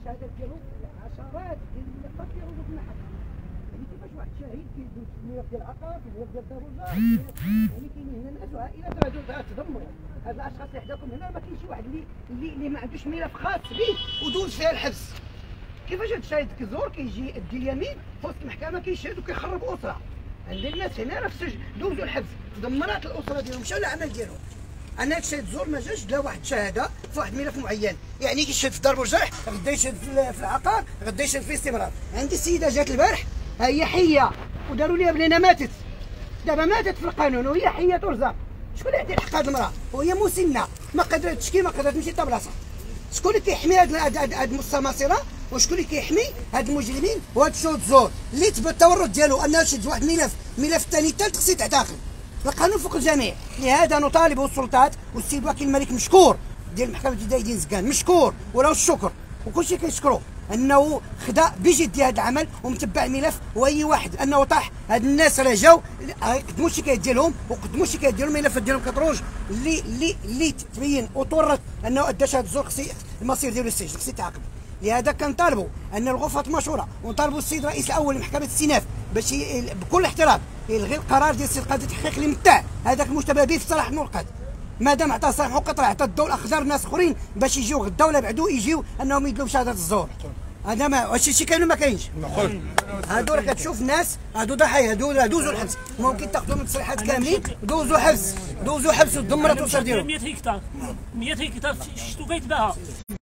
الشهادات ديالو عشرات ديال الملفات كيعرضوا في المحكمه. يعني كيفاش واحد الشهيد كيدوز الملف ديال العقار، الملف ديال دار الجار، يعني كاينين هنا ناس وعائلات راه تدمروا. هاد الاشخاص اللي حداكم هنا ما كاينش شي واحد اللي ما عندوش ملف خاص به ودوز فيها الحبس. كيفاش هاد الشهيد كيزور كيجي يدي اليمين في وسط المحكمه كيشهد وكيخرب اسره. عندنا الناس هنا راه في السجن دوزوا الحبس، تدمرات الاسره ديالهم، مشاو للعمل ديالهم. انا الشهيد زور ما جاش دا واحد الشهاده في واحد الملف معين، يعني كيشهد في ضرب والجرح، غدا يشهد في العقار، غدا يشهد في استمرار. عندي السيده جات البارح ها هي حيه وداروا ليها بلينا ماتت، دابا ماتت في القانون وهي حيه ترزق. شكون اللي يعطي الحق هذه المراه وهي مسنه ما قدرت تشكي ما قدرت تمشي حتى بلاصه؟ شكون اللي كيحمي هاد السماسره وشكون اللي كيحمي هاد المجرمين وهاد الشهود الزور اللي تبت التورط ديالو انه شد واحد الملف الثاني الثالث خصو يتعتقل. القانون فوق الجميع، لهذا نطالب السلطات والسيد وكيل الملك مشكور ديال المحكمه الابتدائيه ديال زكان مشكور وله الشكر وكلشي كيشكرو انه خدا بجديه هذا العمل ومتبع الملف، واي واحد انه طاح هاد الناس راه جاو قدموا الشكايات ديالهم وقدموا الشكايات ديالهم الملفات ديالهم كتروج اللي تبين وتورط انه ادى شهاده الزور خصو المصير ديالو السجن خصو يتعاقب. لهذا كنطالبوا ان الغرفه المشوره ونطالبوا السيد رئيس الاول لمحكمه الاستئناف باش بكل احترام يلغي القرار ديال السيد قاضي التحقيق اللي متاع هذاك المشتبه به في صلاح المؤقت. مادام عطى صلاح مؤقت راه عطى الضوء الاخضر ناس اخرين باش يجيو غدا ولا بعدو يجيو انهم يدلوا بشهاده الزور. هذا ما واش شي كاين ولا ما كاينش؟ هادو راه كتشوف ناس هادو ضحايا هادو راه دوزوا الحبس، ممكن تاخذوا من تصريحات كاملين دوزوا حبس ودمرت الاسر ديالهم. 100 هكتار 100 هكتار شتو كيتباعها.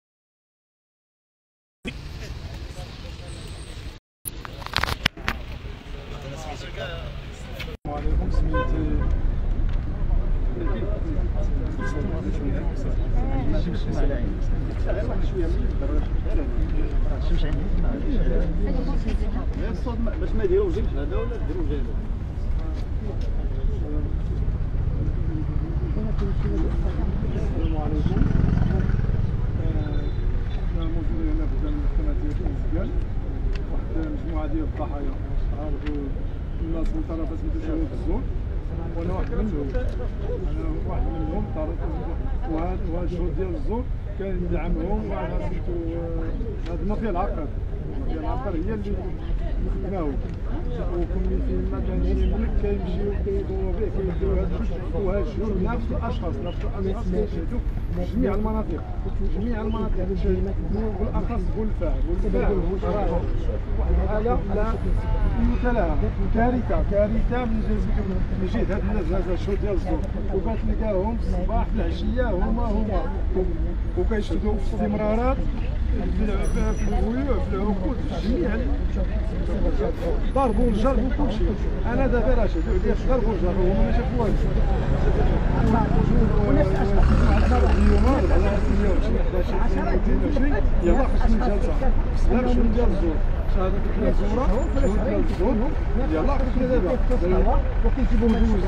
وعليكم سميتي باش ما يديروش هذا ولا ديروا جاي. السلام عليكم. احنا موجودين هنا في المحكمه ديال زكان، واحد المجموعه ديال الضحايا عرفوا الناس من طرف سميتو شهود الزور، وانا واحد منهم وهذا الشهود ديال الزور كان يدعمهم وهذا سميتو هذا المافيا العقار. المافيا العقار هي اللي خدماهم، وكل فيما كان يملك كيمشيو كيدوروا به كيديروا وهاجروا نفس الاشخاص كيشهدوا في جميع المناطق بالاخص بولفاع واحد الحاله لا قيمه لها، كارثه من جهه هاد الناس هذا الشهود ديال الزور، وكتلقاهم في الصباح في العشيه هما وكيشهدوا في استمرارات في البيوع في العقود في جميع ضرب والجرب وكل شيء. انا دابا راه شهدوا عليا في ضرب والجرب وهما ما شافوا والو. اليوم على 120 يلاه خصنا جلسه بسبب شهود ديال الزور، شهاده الزوره شهود ديال الزور يلاه خصنا دابا وكيجيبوا مدوز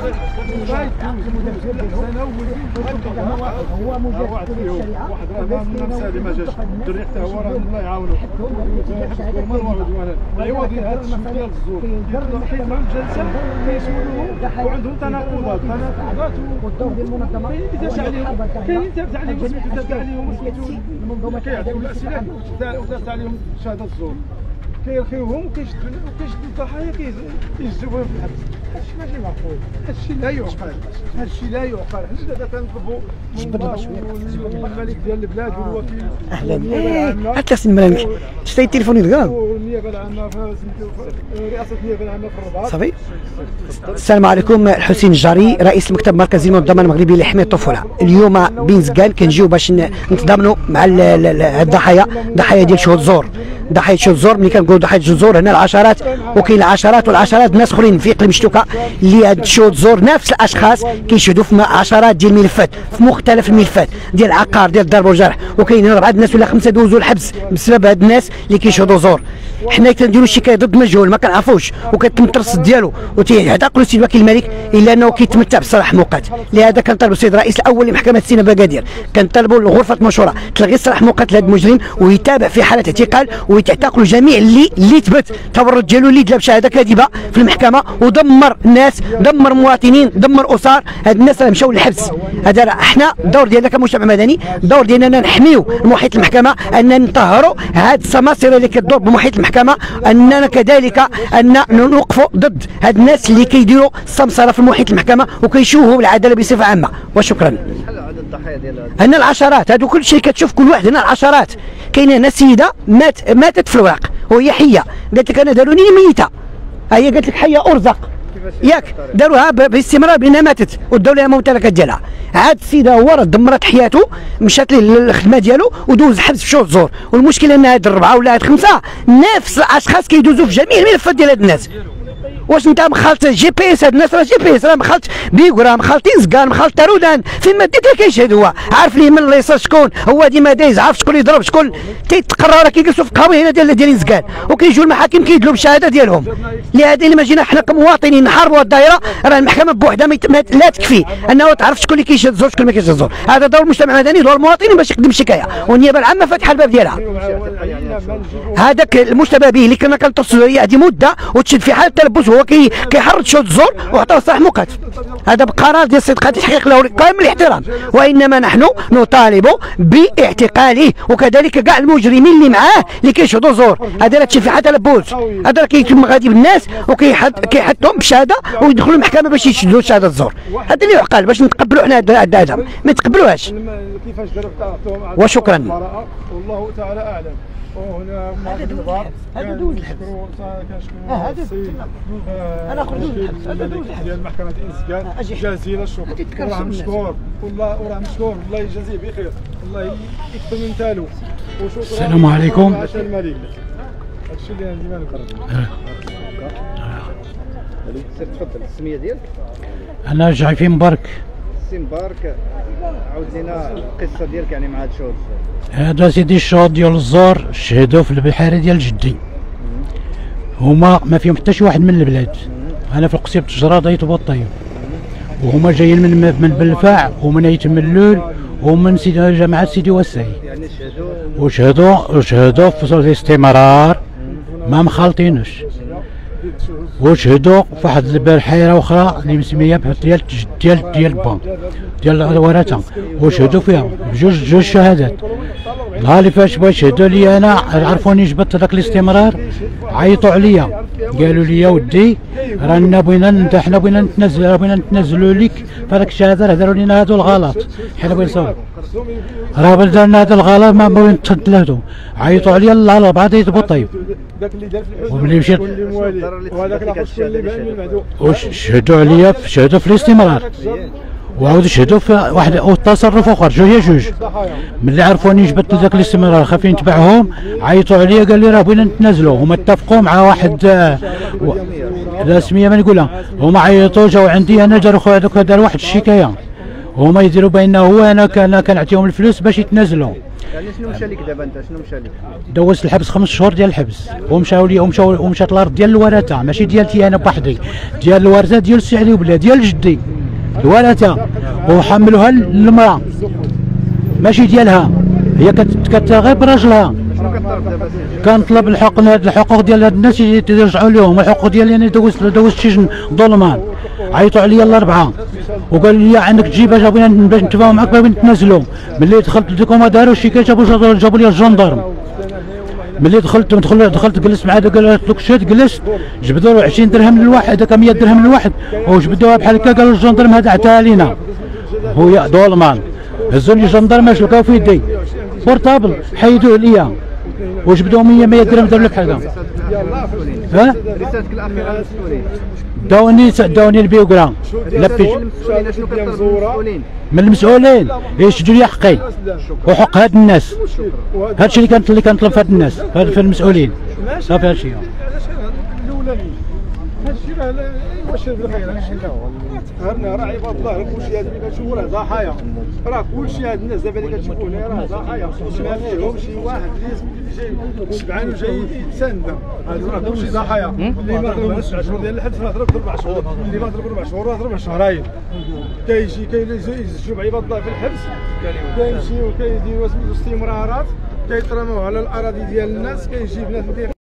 هو مجرد واحد فيهم واحد راه مسالي ما جاش الدري حتى هو راه الله يعاونو ما الوعد عوضي هذا الشهود ديال الزور كيطلعوا الجلسه كيسولوهم وعندهم تناقضات والدور ديال المنظمه كاين تابع عليهم سميتو المنظومه كيعطيو الاسئله ودارت عليهم شهاده الزور كيرخيوهم وكيشدوا الضحايا كيجذبوهم في الحبس. هادشي ماشي معقول، هادشي لا يعقل. حنا دابا كنطلبوا من الله والملك ديال البلاد والوكيل اهلا حتى سي الملك شتي التليفون يضرب والنيابه العامه رئاسه النيابه العامه في الرباط. صافي. السلام عليكم. الحسين الجاري رئيس المكتب المركزي للمنظمه المغربيه لحمايه الطفوله. اليوم بين زكان كنجيو باش نتضامنوا مع الضحايا ديال شهود الزور. ضحايا شهود الزور ملي كنقولوا ضحايا شهود الزور هنا العشرات وكاين العشرات والعشرات ناس اخرين في اقليم شتوكا اللي هاد شهود الزور نفس الاشخاص كيشهدوا في عشرات ديال الملفات في مختلف الملفات ديال العقار ديال الضرب والجرح، وكاين 4 الناس ولا 5 دوزوا الحبس بسبب هاد الناس اللي كيشهدوا زور. حنا كنديروا شكايه ضد مجهول ما كنعرفوش وكتم الترصد ديالو وتيعتقلوا السيد وكيل الملك الا انه كيتمتع بالصلاح مؤقت. لهذا كنطالبوا السيد الرئيس الاول لمحكمه الاستئناف بأكادير، كنطالبوا غرفه المشوره تلغي الصلاح مؤقت لهذا المجرم ويتابع في حاله اعتقال ويتعتقلوا جميع اللي ثبت التورط ديالو، اللي دلا بشهاده كاذبه في المحكمه ودمر الناس، دمر مواطنين، دمر اسر. هاد الناس راه مشاو للحبس. هذا احنا الدور ديالنا كمجتمع مدني، الدور ديالنا نحميو محيط المحكمه، اننا نطهروا هاد السماسره اللي كتدور بمحيط المحكمه، اننا كذلك ان نوقفوا ضد هاد الناس اللي كيديروا السمسره في محيط المحكمه وكيشوهوا العداله بصفه عامه. وشكرا. شحال عدد الضحايا ديال هذا؟ هنا العشرات، هادو كل شيء كتشوف كل واحد هنا العشرات. كاينه هنا سيده ماتت في الوراق وهي حيه، قالت لك انا داروني ميته، هي قالت لك حيه ارزق ياك، داروها باستمرار بانها ماتت وداو لها الممتلكات ديالها. عاد السيده هو راه دمرت حياته، مشات للخدمه ديالو ودوز الحبس في شهور الزور. والمشكله ان هاد الربعه ولا هاد الخمسه نفس الاشخاص كيدوزوا في جميع الملفات ديال هاد الناس. واش انت مخالط جي بي اس؟ هاد الناس راه جي بي اس، راه مخالط بيكو، راه مخالطين زكان، مخالط تارودان، فين ما ديت راه كيشهد، هو عارف ليه من اللي يصير شكون، هو ديما دايز عارف شكون يضرب شكون تيتقرر. راه كيجلسوا في القهوه هنا ديال زكان وكيجيو المحاكم كيدلوا بالشهاده ديالهم. لهذا اللي ما جينا حنا كمواطنين نحاربوا الدائره، راه المحكمه بوحدها لا تكفي انه تعرف شكون اللي كيشهد الزور شكون ما كيشهد الزور. هذا دور المجتمع المدني، دور المواطنين باش يقدم الشكايه، والنيابه العامه فاتحه الباب ديالها. هذاك المشتبه به اللي كنا كنتصلوا عليه هذه مده وتشد في حاله تلبس، وهو كيحرض شهود الزور وعطاه صلاح مؤقت. هذا بقرار ديال الصدق تحقيق له قائم الاحترام، وانما نحن نطالب باعتقاله وكذلك كاع المجرمين اللي معاه اللي كيشهدوا زور. هذا لا تشد في حاله تلبس، هذا راه كيتم غادي بالناس وكيحطهم بشهاده ويدخلوا المحكمه باش يشهدوا شهاده الزور. هذا اللي يعقل باش نتقبلوا حنا هذا، ما نتقبلوهاش. كيفاش داروا وشكرا. والله تعالى اعلم. وهنا هذا دوز الحبس، هذا دوز الحبس. هذا انا خرجت من الحبس، هذا دوز الحبس ديال محكمه انسكان. جزيل الشكر، وراه مشكور، وراه مشكور، الله يجازيه بخير، الله يكثر من تالو. وشكرا. السلام عليكم. عشان الملك هادشي اللي عندي ما نقدر. سير تفضل. السميه ديالك؟ انا جعفي مبارك. سي مبارك، عاود لينا القصه ديالك يعني مع هاد الشهود. هذا سيدي الشهود ديال الزور شهدوا في البحيره ديال جدي، هما ما فيهم حتى شي واحد من البلاد. انا في القصيب التجرة ضيت بوطيب، وهما جايين من بلفاع ومن يتملول ومن جماعه سيدي وسعي، يعني وشهدوا في الاستمرار ما مخالطينوش، وشهدوا في واحد البحيره اخرى اللي مسميه ديال بون ديال الورثه، وشهدوا فيها بجوج شهادات. نهار اللي فاش بغا يشهدوا لي انا عرفوني جبت هذاك الاستمرار، عيطوا عليا قالوا لي يا ودي رانا حنا بغينا نتنازلوا لك في هذاك الشهاده، هضروا لنا هذو الغلط، حنا بغينا نصور راه درنا هذا الغلط ما بغينا نتنازلوا. عيطوا عليا الاربعه ديال بوطيب، وملي مشيت وشهدوا عليا شهدوا في الاستمرار، وعاودوا شهدوا في واحد التصرف اخر جوج. ملي عرفوني جبت ذاك الاستمرار خافين نتبعهم، عيطوا عليا قال لي راه بغينا نتنازلوا. هما اتفقوا مع واحد رسميه ما نقولها، هما عيطوا جاو عندي انا داروا واحد الشكايه، هما يديروا بانه هو انا كنعطيهم الفلوس باش يتنازلوا. يعني شنو مشى لك دابا انت؟ شنو مشى لك؟ دوزت الحبس 5 شهور ديال الحبس، ومشاو لي ومشات الارض ديال الورثه، ماشي ديالتي انا بوحدي، ديال الورثه ديال السي علي وبلا ديال جدي الورثه، وحملوها للمراه ماشي ديالها، هي كتغير براجلها. شنو كطلب دابا سيدي؟ كنطلب الحقوق ديال هاد الناس يرجعوا لهم، الحقوق ديالي انا دوزت شي ظلمان. عيطوا عليا الاربعه وقالوا لي عندك تجي باش بغينا نتفاهموا معاك باش نتنازلوا. ملي دخلت لكم داروا الشكايه جابوا لي الجندرم. ملي دخلت جلست مع هذاك قال لك شاد، جلست جبدوا له 20 درهم للواحد، هذاك 100 درهم للواحد، وجبدوها بحال هكا. قالوا الجندرم هذا عطاها لينا، هو ظلمان. هزوا لي الجندرم اش لقاو في يدي بورطابل، حيدوه ليا وجبدوا 100 درهم داروا لي بحال هكا. ها رسالتك الاخيره للمسؤولين؟ داوني البيوغرام لبيش شنو كطلب المسؤولين؟ من المسؤولين يشدوا لي حقي وحق هاد الناس. هادشي اللي كنطلب في هاد الناس، في المسؤولين. صافي هادشي الاولاني هادشي واش بالخير هنا راه عباد الله، راه كلشي هاد اللي كتشوفوا راه ضحايا، راه كلشي هاد الناس دابا اللي كتشوفوا هنا راه ضحايا، ما فيهمش شي واحد اللي جاي شبعان وجاي يتسنى، هادو راه كلشي ضحايا. اللي ما ضربش 9 شهور ديال الحبس راه ضرب 4 شهور، اللي ما ضرب 4 شهور راه ضرب شهرين. كيجي كيزجوا بعباد الله في الحبس، كيمشيو كيديروا سميتو استمرارات كيترموا على الاراضي ديال الناس، كيجيب ناس